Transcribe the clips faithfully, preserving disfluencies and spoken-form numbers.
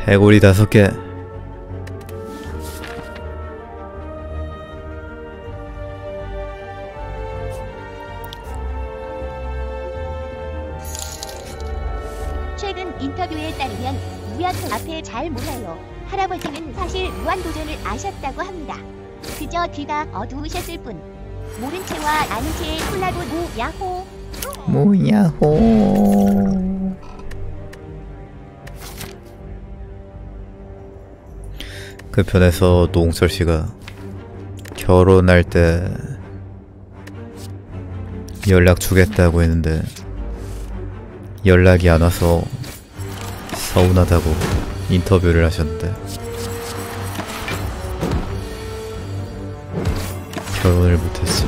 해골이 다섯 개. 최근 인터뷰에 따르면 무야토 앞에 잘 몰라요. 할아버지는 사실 무한도전을 아셨다고 합니다. 그저 귀가 어두우셨을 뿐. 모른 채와 아는 채의 콜라보 무야호. 무야호. 그 편에서 노홍철 씨가 결혼할 때 연락 주겠다고 했는데 연락이 안 와서 서운하다고 인터뷰를 하셨는데 결혼을 못했지.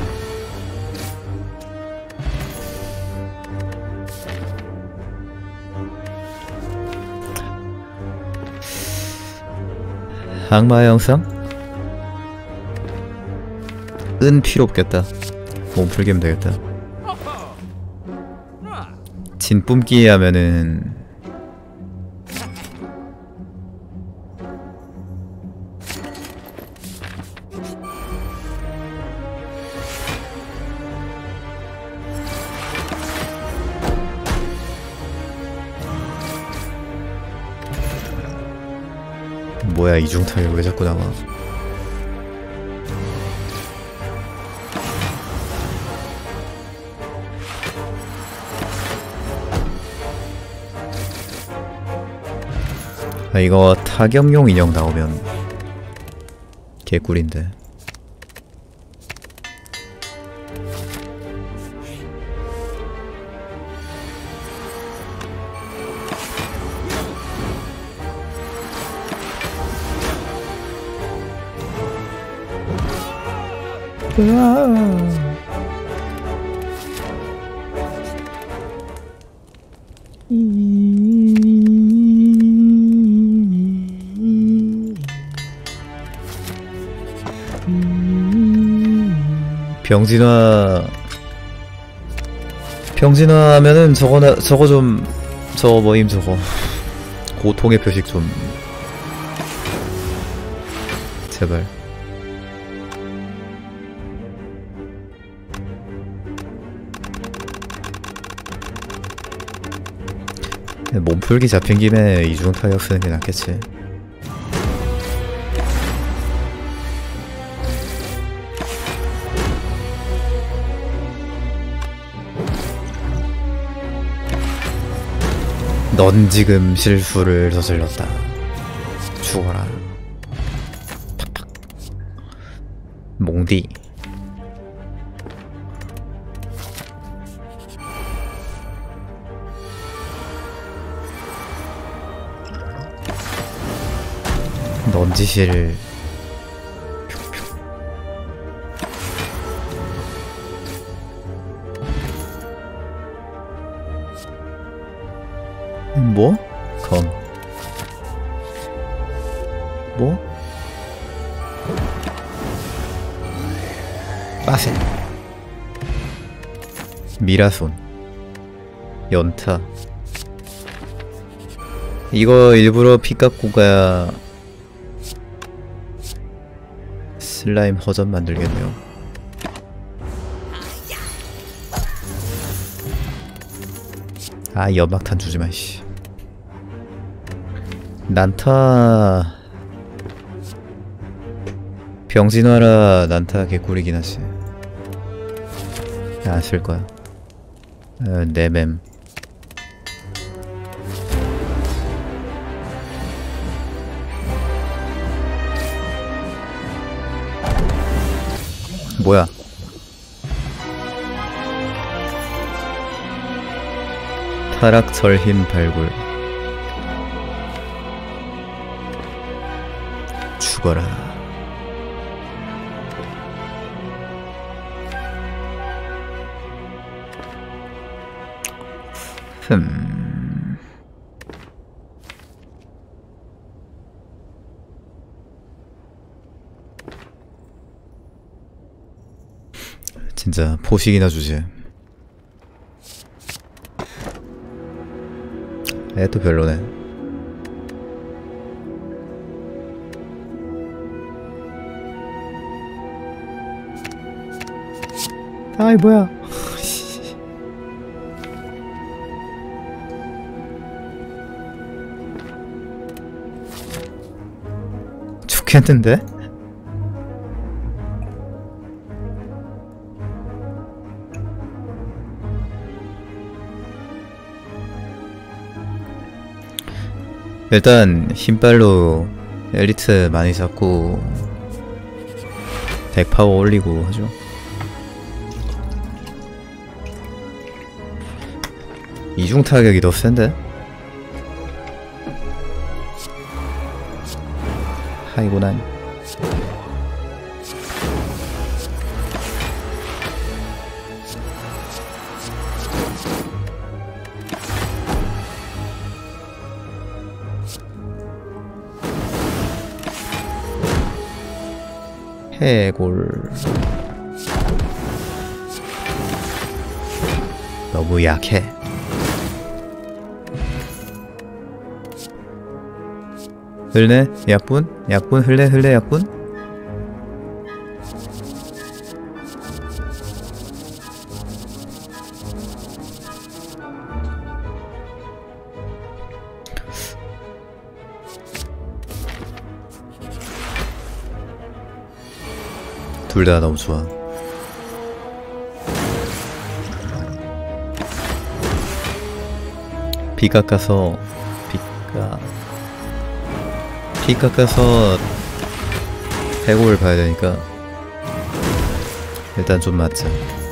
악마의 영상? 은 필요 없겠다. 몸 풀기면 되겠다. 진 뿜기 하면은 뭐야, 이중타격 왜 자꾸 나와? 아, 이거 타격용 인형 나오면 개꿀인데. 으아. 병진화 병진화 하면은 저거나 저거 좀 저거 뭐임 저거 고통의 표식 좀 제발. 몸풀기 잡힌 김에 이중 타격 쓰는 게 낫겠지. 넌 지금 실수를 저질렀다. 죽어라. 팍팍. 몽디. 넌지실. 뭐? 검. 뭐? 빠세. 미라손. 연타. 이거 일부러 피 깎고 가야 슬라임 허전 만들겠네요. 아, 연막탄 주지마 씨. 난타 병진화라. 난타 개꿀이긴 하지. 안 쓸거야. 어, 네맴. 뭐야? 타락철힘 발굴. 죽어라. 흠. 진짜 포식이나 주지. 애도 별로네. 아이 뭐야. 죽겠는데? 일단 힘빨로 엘리트 많이 잡고 덱 파워 올리고 하죠. 이중 타격이 더 센데? 아이고 난 해골 너무 약해. 흘래? 약분? 약분? 흘래? 흘래? 약분? 둘 다 너무 좋아. 비 깎아서 비가 비 깎아서 해골을 봐야 되니까 일단 좀 맞자.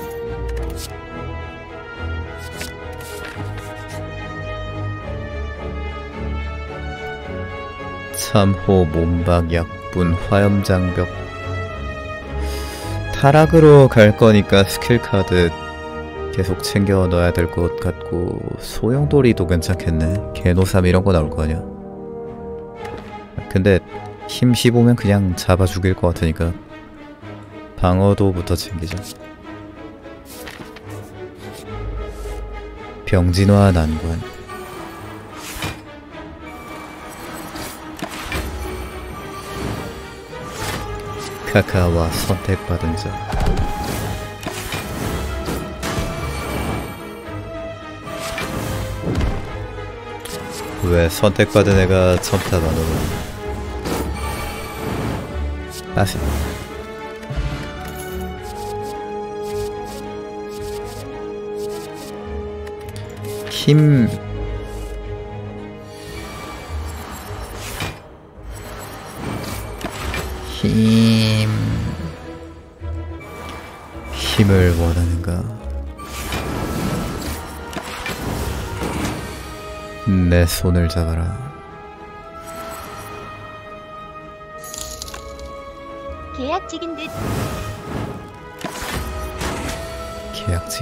참호, 몸박, 약분, 화염장벽. 타락으로 갈 거니까 스킬 카드 계속 챙겨 넣어야 될 것 같고, 소용돌이도 괜찮겠네. 개노삼 이런 거 나올 거 아니야. 근데 힘 십오면 그냥 잡아 죽일 것 같으니까 방어도부터 챙기자. 병진화 난관. 카카와 선택받은 자. 왜 선택받은 애가 첨탑 안 오고? 다시. 힘. 힘. 힘을 원하는가? 내 손을 잡아라. 계약직인 듯. 계약직.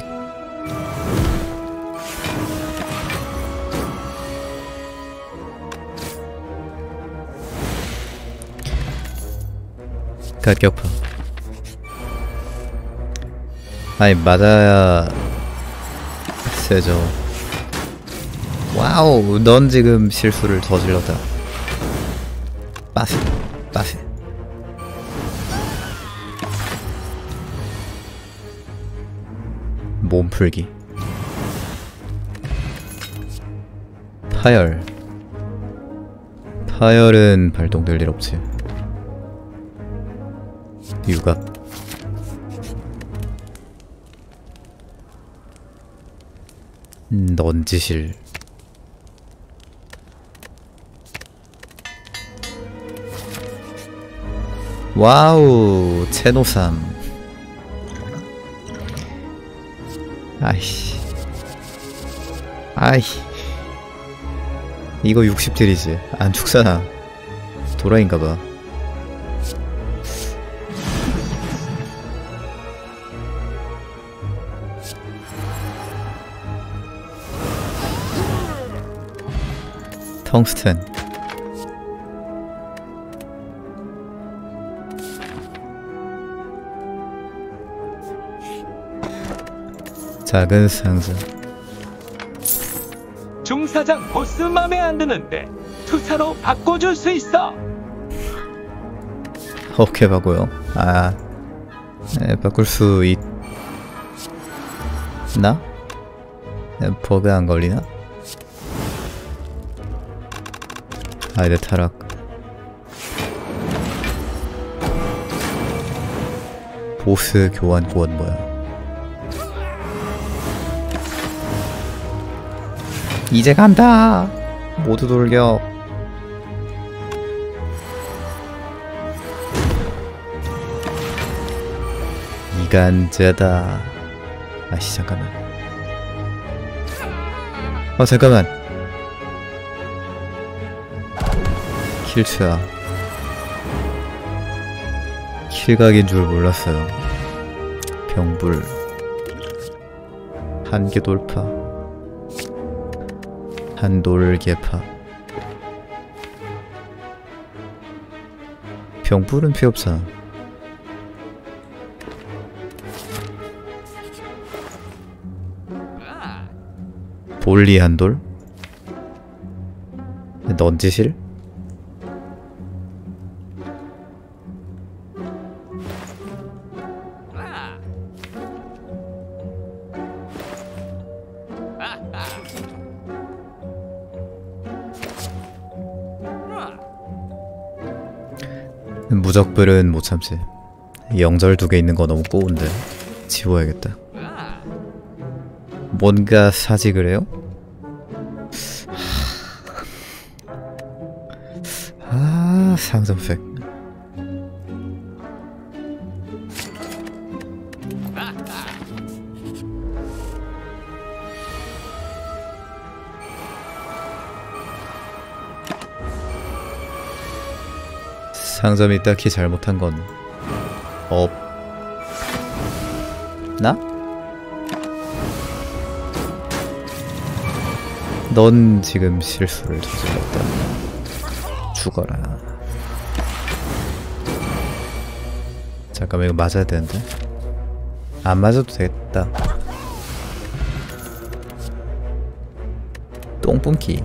가격파. 아니 맞아야 세죠. 와우, 넌 지금 실수를 저질렀다. 빠세 빠세. 몸풀기. 파열. 파열은 발동될 일 없지. 유갑. 넌지실. 와우, 체노삼. 아이씨. 아이. 이거 육십 딜이지. 안 죽잖아. 도라인가봐. 텅스텐. 작은 상자. 중사장 보스 맘에 안 드는데 투사로 바꿔줄 수 있어. 오케이 바고요. 아, 네, 바꿀 수 있. 나? 버그 안 걸리나? 아이들 타락. 보스 교환권 뭐야? 이제 간다. 모두 돌격. 이간자다. 아씨 잠깐만. 어 잠깐만. 킬추야. 킬각인 줄 몰랐어요. 병불. 한계 돌파. 한돌 개파. 병불은 필요 없잖아. 볼리 한돌? 넌지실? 무적불은 못 참지. 영절 두 개 있는 거 너무 꼬운데 지워야겠다. 뭔가 사직을 해요? 아 상점색. 상점이 딱히 잘못한 건 없... 나? 넌 지금 실수를 저질렀다. 죽어라. 잠깐만 이거 맞아야 되는데. 안 맞아도 되겠다. 똥 뿜기.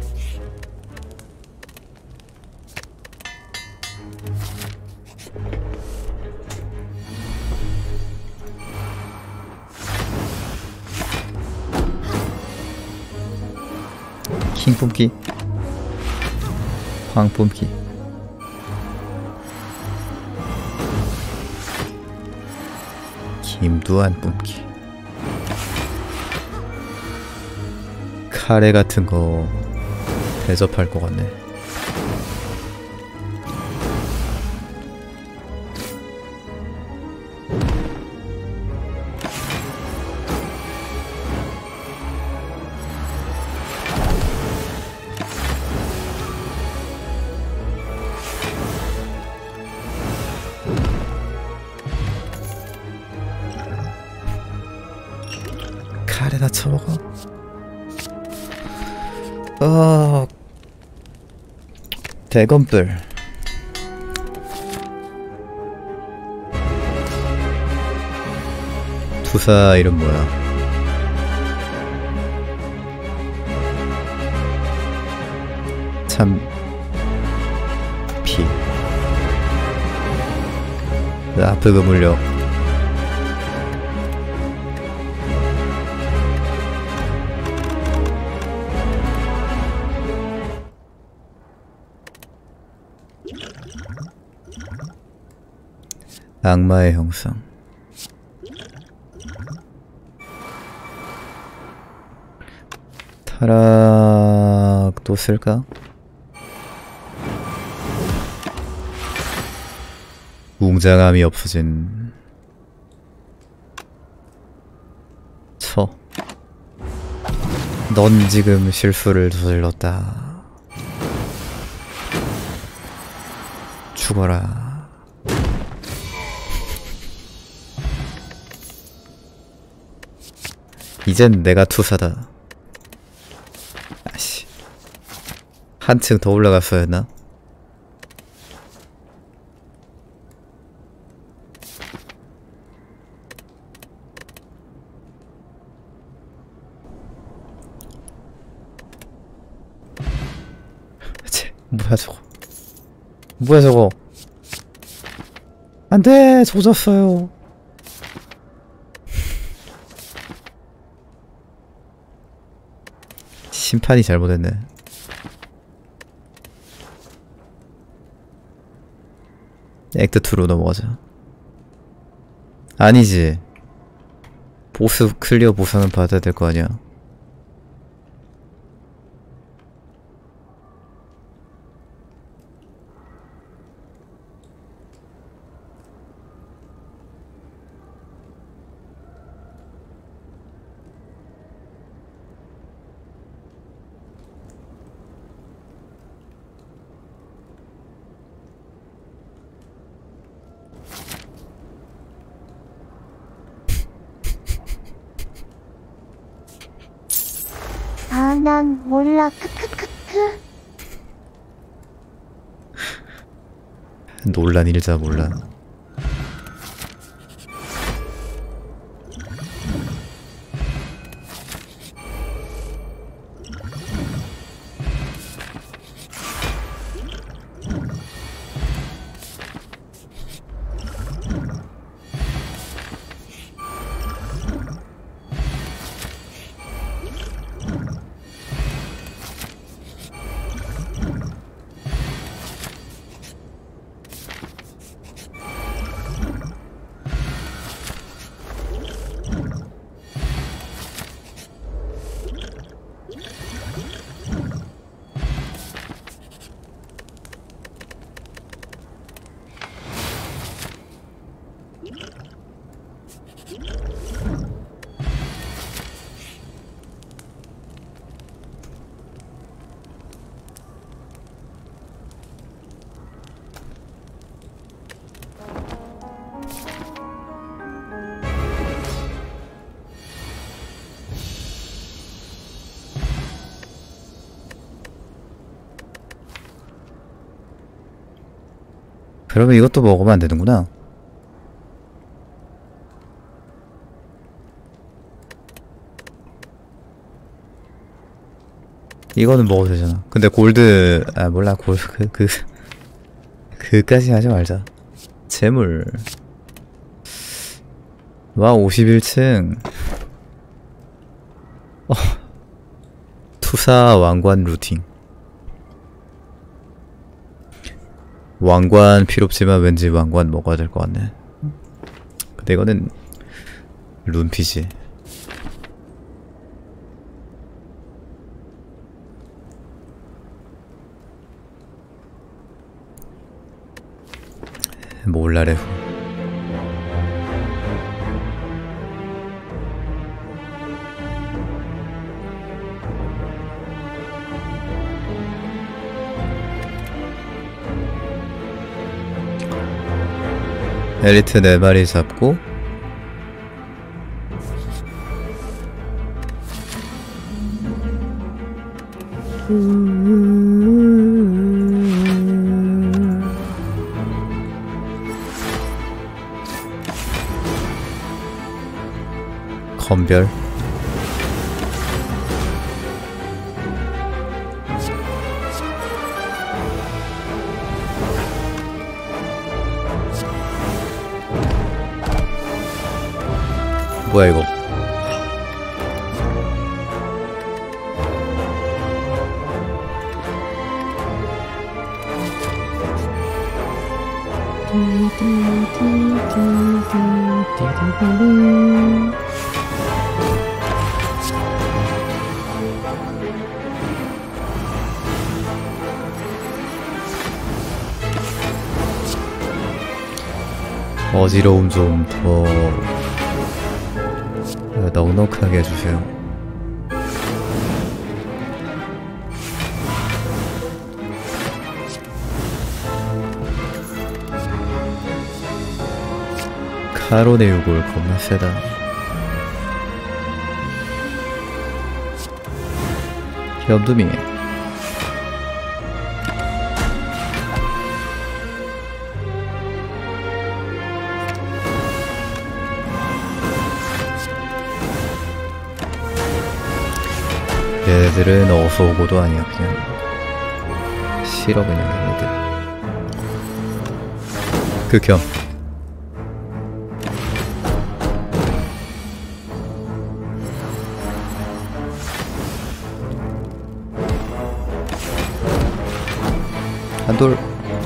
킹 뿜기. 황 뿜기. 김두한 뿜기. 카레 같은 거 대접할 것 같네. 카레나 쳐먹어. 어... 대검불. 투사 이름 뭐야? 참... 피. 아프그 물려. 악마의 형상. 타락도 쓸까? 웅장함이 없어진 쳐. 넌 지금 실수를 저질렀다. 죽어라. 이젠 내가 투사다. 아씨. 한층 더 올라갔어야 했나? 쟤, 뭐야 저거. 뭐야 저거. 안돼! 조졌어요. 심판이 잘못했네. 액트 투로 넘어가자. 아니지. 보스 클리어 보상은 받아야 될 거 아니야. 아, 난 몰라. 크크크크. 논란 일자 몰라. 그러면 이것도 먹으면 안 되는구나. 이거는 먹어도 되잖아. 근데 골드, 아 몰라. 골드 그, 그 그까지 하지 말자. 재물. 와, 오십일 층. 어. 투사 왕관 루팅. 왕관 필요 없지만 왠지 왕관 먹어야 될 것 같네. 근데 이거는 룬피지. 몰라레 후. 엘리트 네 마리 잡고 건별. 뭐야 이거. 어지러움 좀 더 넉넉하게 해주세요. 카론의 요골 겁나 세다. 현두미. 얘네들은 어서오고도 아니야. 그냥 싫어 그냥 얘네들. 극혐. 한돌.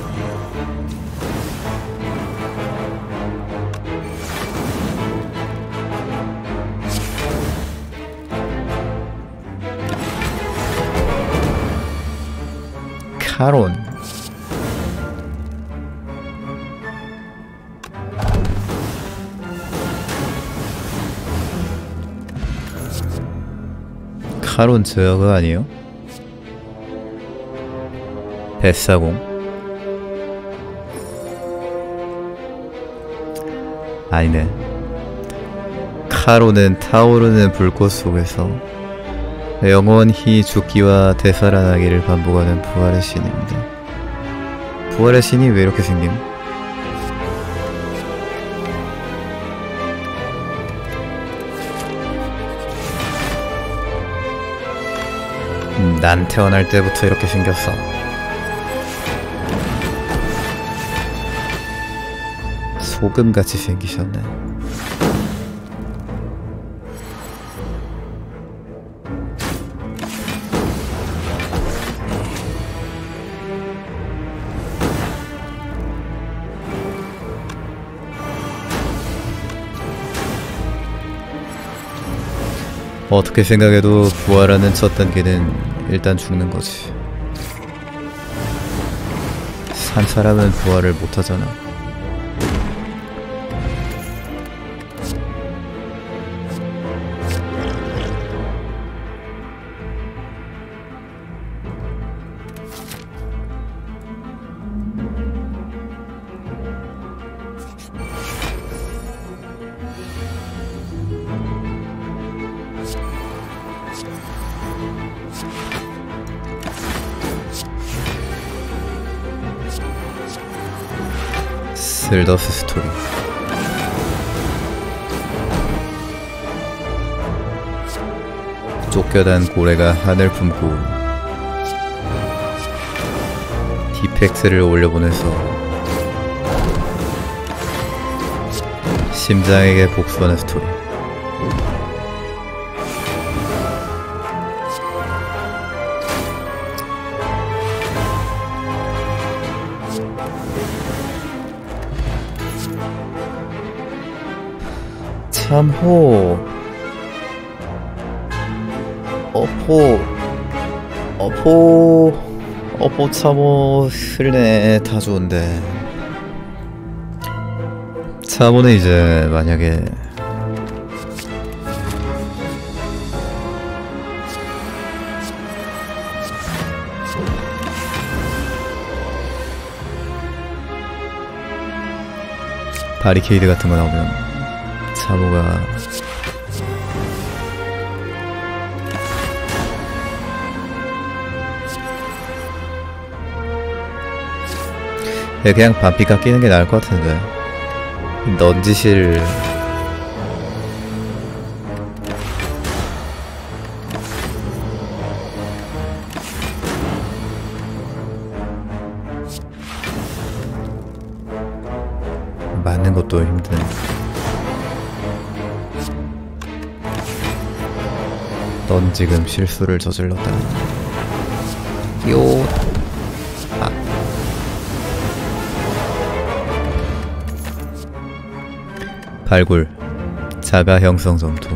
카론. 카론 저거 아니에요? 뱃사공. 아니네. 카론은 타오르는 불꽃 속에서 영원히 죽기와 되살아나기를 반복하는 부활의 신입니다. 부활의 신이 왜 이렇게 생김? 음, 난 태어날 때부터 이렇게 생겼어. 소금같이 생기셨네. 어떻게 생각해도 부활하는 첫 단계는 일단 죽는 거지. 산 사람은 부활을 못하잖아. 슬더스 스토리. 쫓겨난 고래가 하늘 품고 디펙트를 올려보내서 심장에게 복수하는 스토리. 참호, 어포, 어포, 어포 참호 슬네 다 좋은데 참호는 이제 만약에 바리케이드 같은 거 나오면 참호가 그냥 반피 깎이는 게 나을 것 같은데 넌지실 맞는 것도 힘드네. 넌 지금 실수를 저질렀다. 요. 아. 발굴. 자가 형성 점토.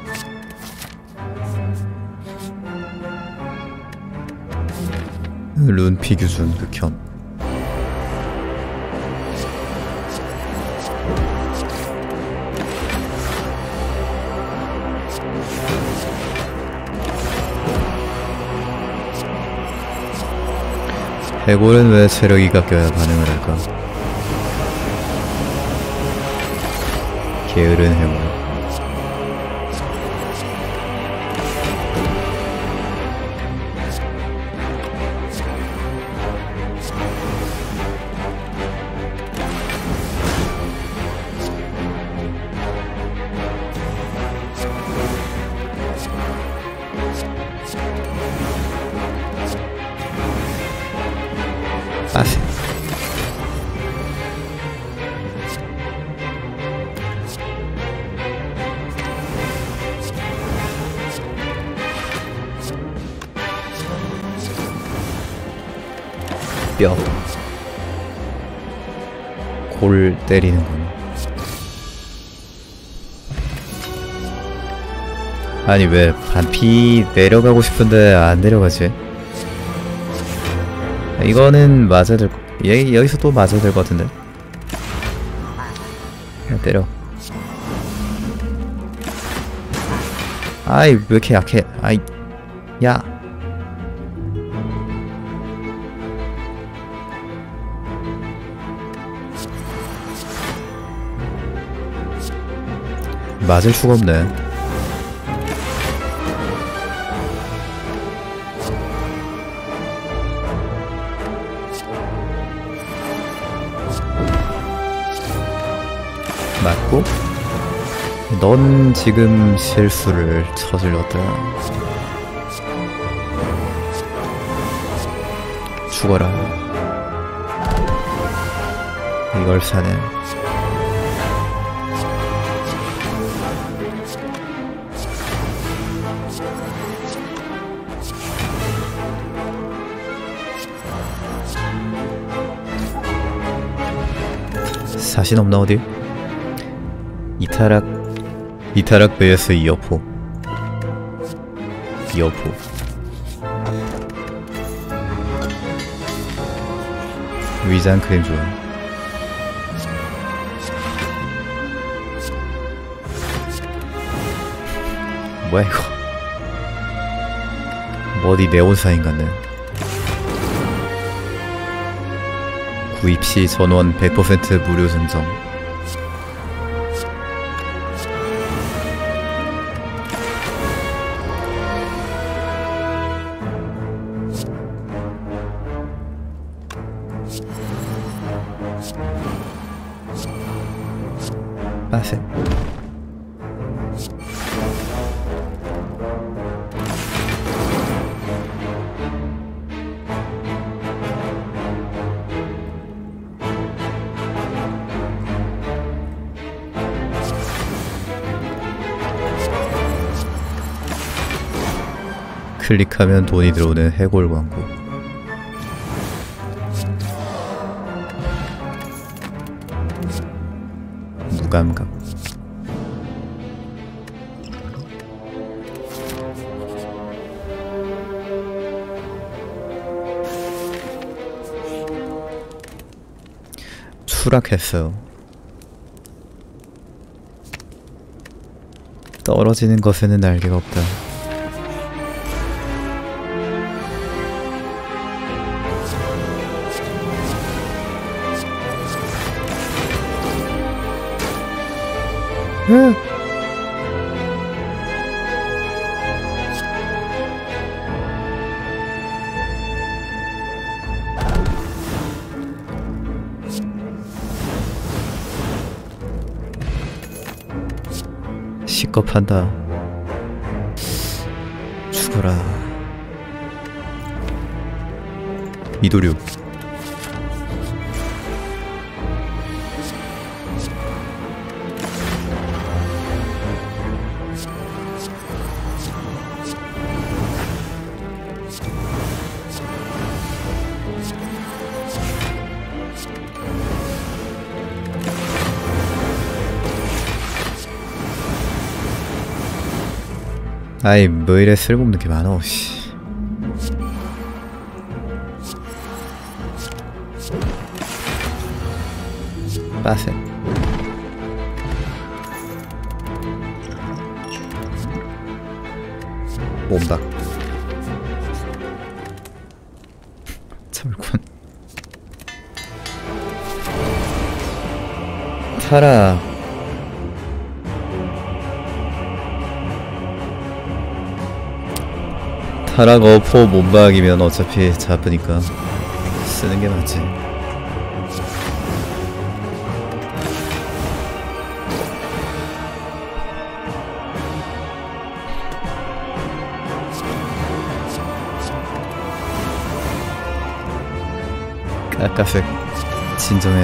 룬피 규준 극혐. 해골은 왜 체력이 깎여야 반응을 할까? 게으른 해골. 빠세. 뼈. 골 때리는군. 아니 왜 반피 내려가고 싶은데 안 내려가지? 이거는 맞아야 될 거. 여기 여기서 또 맞아야 될 것 같은데. 야, 때려. 아이 왜 이렇게 약해? 아이 야. 맞을 수가 없네. 맞고 넌 지금 실수를 저질렀다. 죽어라. 이걸 사네. 자신 없나 어디? 이타락 이타락 vs 이어포. 이어포. 위장 크림 좋아. 뭐야 이거? 어디 네온사인 같네. 구입 시 전원 백 퍼센트 무료 증정. 빠세. 클릭하면 돈이 들어오는 해골 광고. 무감각. 추락했어요. 떨어지는 것에는 날개가 없다. 으. 시겁한다. 죽어라. 이도류. 아이 뭐 이래 쓸모없는 게 많어. 씨. 빠세. 몸박. 철군. 타라. 타락 어포 몸박이면 어차피 잡으니까 쓰는 게 맞지. 까까색 진정해.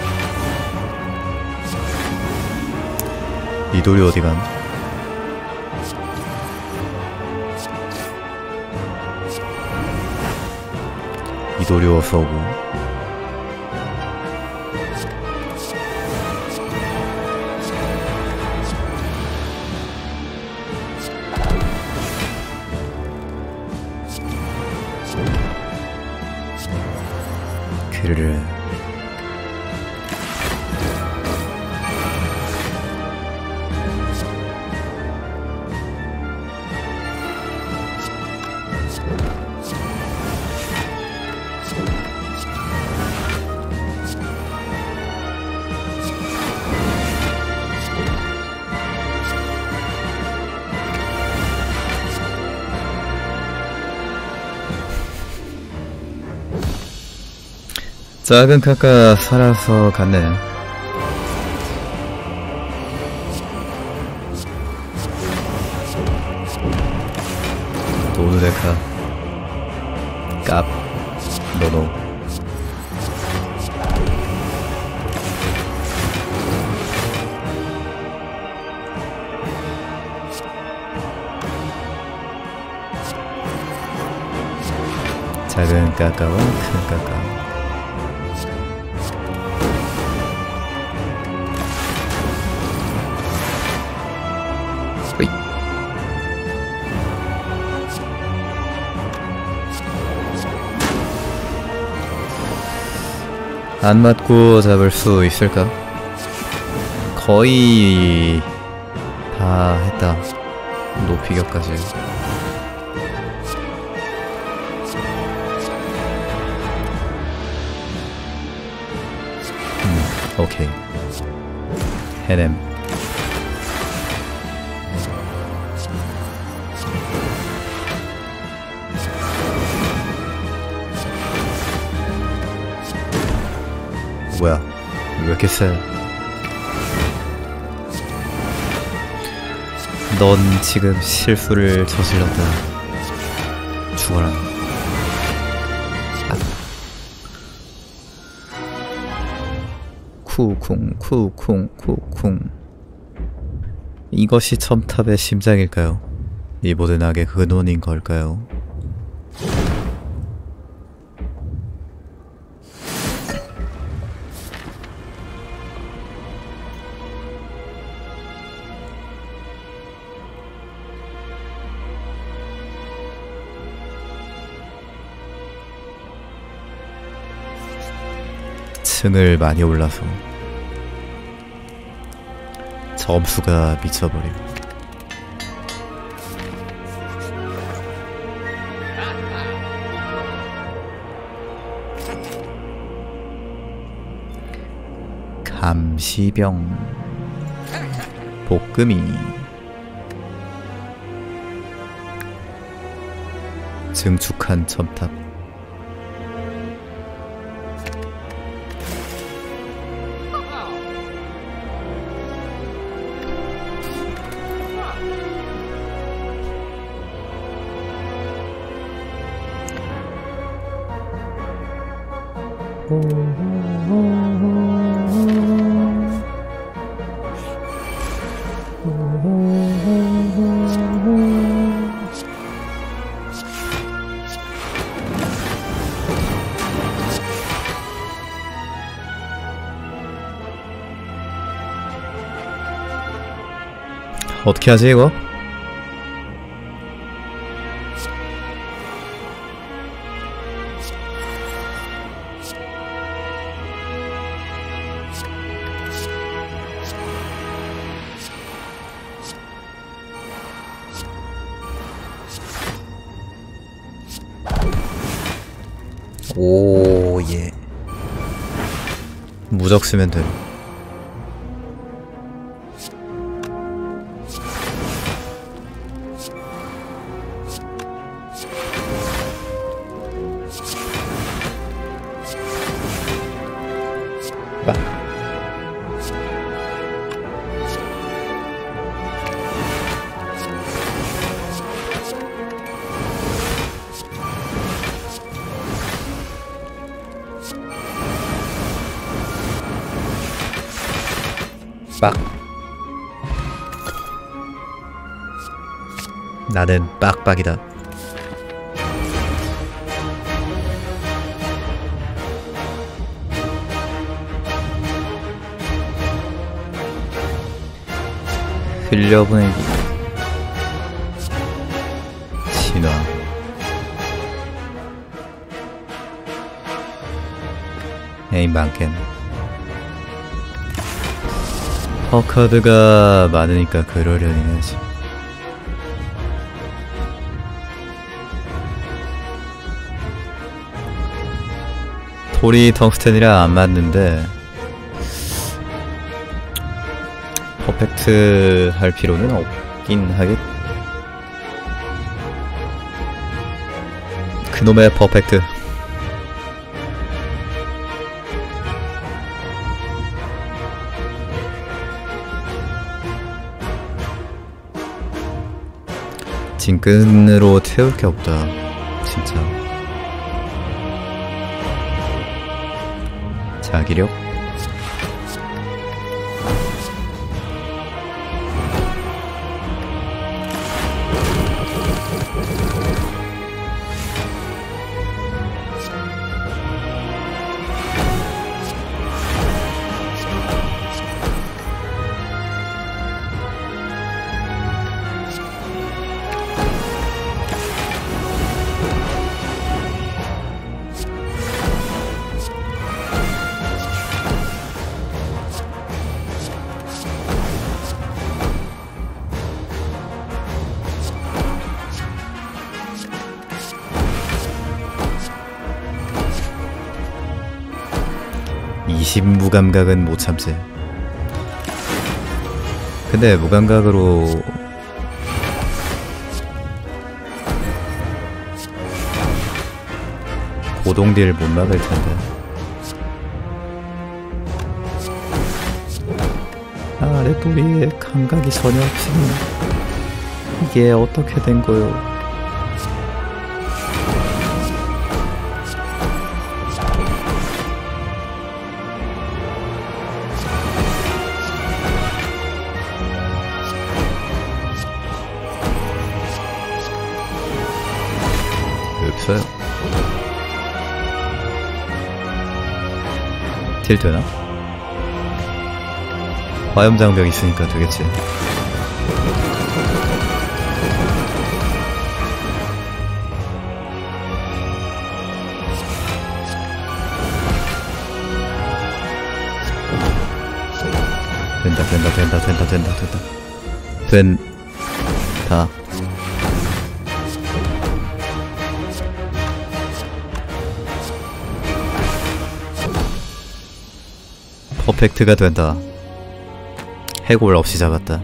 이돌이 어디간? 미도리 어서오고. 그르르. 작은 카가 살아서 갔네. 도누레카 깝 노노. 작은 까까와 큰 까까. 안 맞고 잡을 수 있을까? 거의 다 했다. 높이격까지. 음, 오케이. 해냄. 뭐야, 왜 이렇게 세? 넌 지금 실수를 저질렀다. 죽어라. 아. 쿠쿵 쿠쿵 쿠쿵. 이것이 첨탑의 심장일까요? 이 모든 악의 근원인 걸까요? 층을 많이 올라서 점수가 미쳐버림. 감시병 볶음이 증축한 첨탑. 어떻게 하지 이거? 오, 예. 무적 쓰면 돼. 빡. 나는 빡빡이다. 흘려보내기. 진화. 에임 많겠네. 퍼카드가 많으니까 그러려니 하지. 돌이 텅스텐이라 안 맞는데 퍼펙트 할 필요는 없긴 하겠. 그놈의 퍼펙트. 진끈으로 태울 게 없다 진짜. 자기력. 이십 무감각은 못 참지. 근데 무감각으로 고동딜 못 막을 텐데. 아랫도리에 감각이 전혀 없으니 이게 어떻게 된 거요? 없어요. 딜 되나? 화염장벽 있으니까 되겠지. 된다 된다 된다 된다 된다 된다 된다. 퍼펙트가 된다. 해골 없이 잡았다.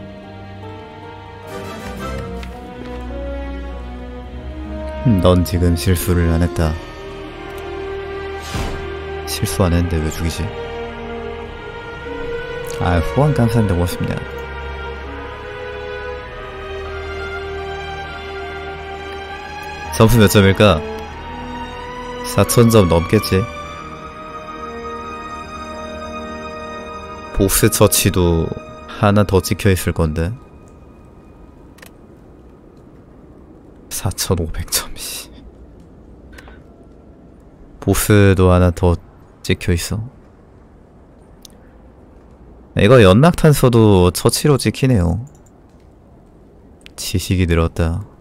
넌 지금 실수를 안 했다. 실수 안 했는데 왜 죽이지? 아, 후원 감사합니다. 고맙습니다. 점수 몇 점일까? 사천 점 넘겠지? 보스 처치도 하나 더 찍혀있을 건데. 사천오백 점, 씨. 보스도 하나 더 찍혀있어. 이거 연막탄 써도 처치로 찍히네요. 지식이 늘었다.